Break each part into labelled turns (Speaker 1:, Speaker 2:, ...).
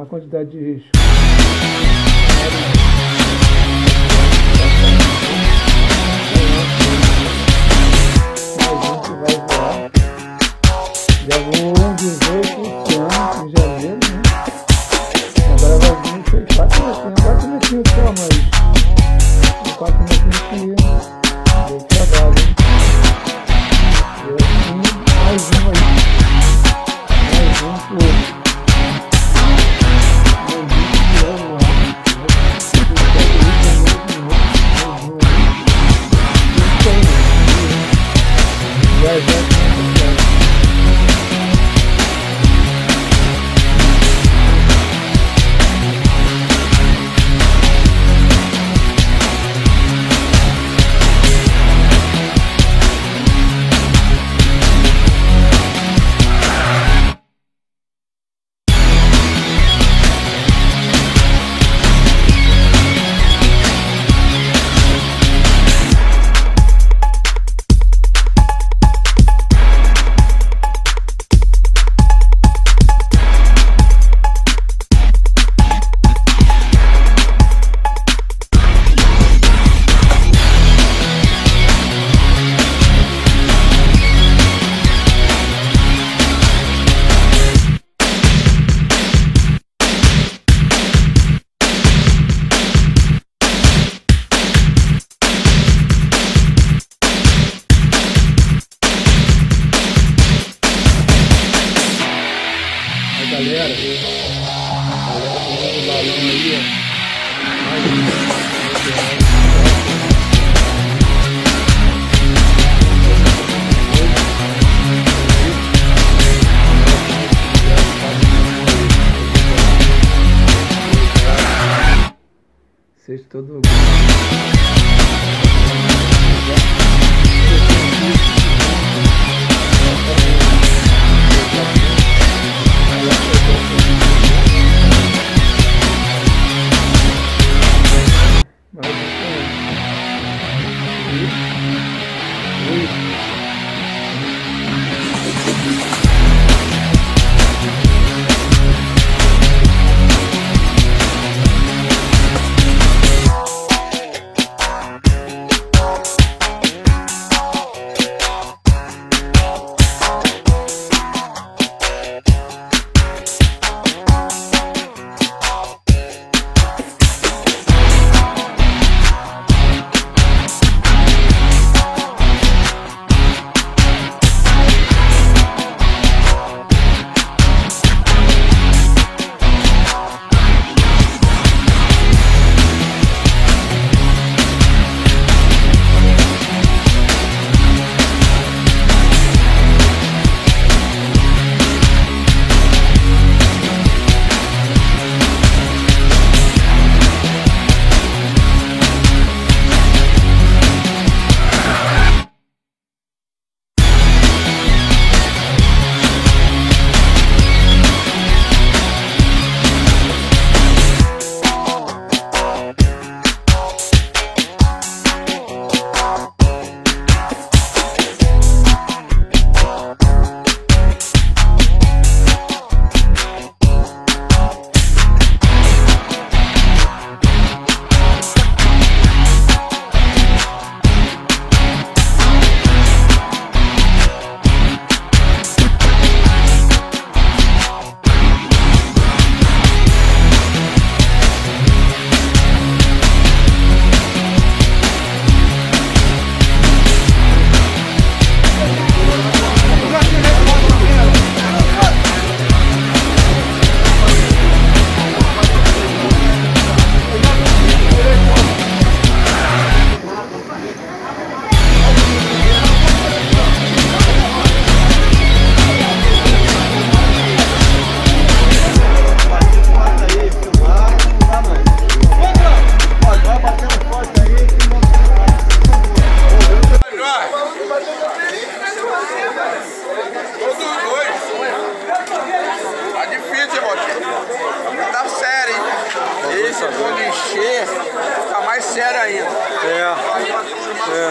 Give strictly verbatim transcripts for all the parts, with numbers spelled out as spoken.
Speaker 1: quantidade de risco. Já vou dizer que esse ano, em janeiro, né? Agora vai vir foi quatro mesinhos, quatro mesinhos só, mas quatro mesinhos que deu trabalho, hein? E assim, mais um aí, mais um por meu vídeo de ano lá. Já já galera, galera do balão aí, ó. Mais um. Seja todo lugar.
Speaker 2: Quando encher, fica mais sério ainda.
Speaker 1: É, é.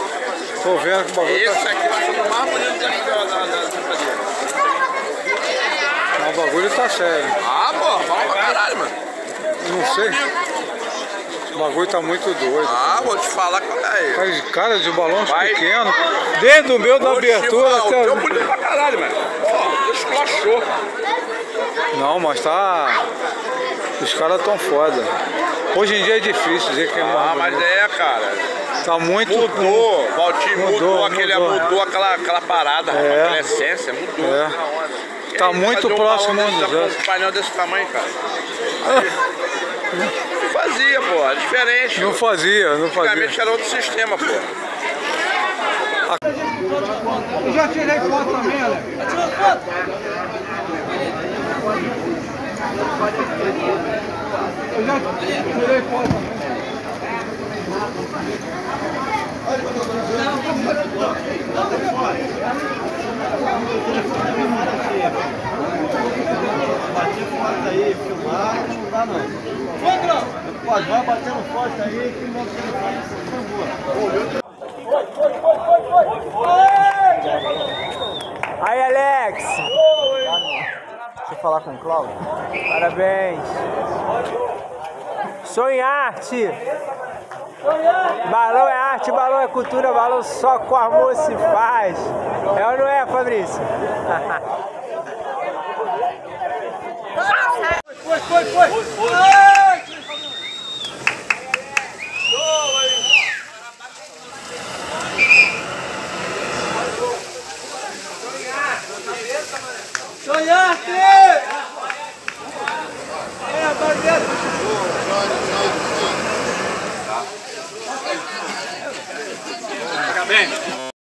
Speaker 1: Tô vendo que o bagulho
Speaker 2: Esse
Speaker 1: tá...
Speaker 2: aqui vai ser o mais bonito da brincadeira.
Speaker 1: O bagulho tá sério.
Speaker 2: Ah, pô, vamos pra caralho, mano.
Speaker 1: Não sei. O bagulho tá muito doido.
Speaker 2: Ah, vou te falar qual é.
Speaker 1: Faz cara de balões
Speaker 2: Vai.
Speaker 1: pequenos. Desde o meu da abertura
Speaker 2: Não,
Speaker 1: até
Speaker 2: o teu
Speaker 1: o...
Speaker 2: bonito pra caralho, mano. Pô, esculachou.
Speaker 1: Não, mas tá... Os caras tão foda. Hoje em dia é difícil dizer que é
Speaker 2: Ah,
Speaker 1: mais
Speaker 2: mas é, cara.
Speaker 1: Tá muito...
Speaker 2: Mudou, Valtinho mudou,
Speaker 1: Mudou,
Speaker 2: aquele,
Speaker 1: mudou.
Speaker 2: mudou aquela, aquela parada,
Speaker 1: É.
Speaker 2: aquela essência, mudou.
Speaker 1: É.
Speaker 2: E
Speaker 1: Tá
Speaker 2: aí,
Speaker 1: muito
Speaker 2: fazer um
Speaker 1: próximo
Speaker 2: balão
Speaker 1: um
Speaker 2: desse,
Speaker 1: dos
Speaker 2: tá com
Speaker 1: outros.
Speaker 2: um painel desse tamanho, cara. Aí, não fazia, pô, é diferente.
Speaker 1: Não fazia, não fazia.
Speaker 2: Antigamente era outro sistema, pô.
Speaker 1: Eu já tirei foto também, Alex.
Speaker 3: Tirou foto?
Speaker 1: Eu já tirei foto também.
Speaker 3: Bater foto aí, filmar, não dá não. Pode, vai batendo foto aí, que não tem
Speaker 4: Aí, Alex!
Speaker 3: Deixa eu falar com o Cláudio.
Speaker 4: Parabéns! Sonho arte! Balão é arte, balão é cultura, balão só com amor se faz. É ou não é, Fabrício?
Speaker 3: Foi, foi, foi!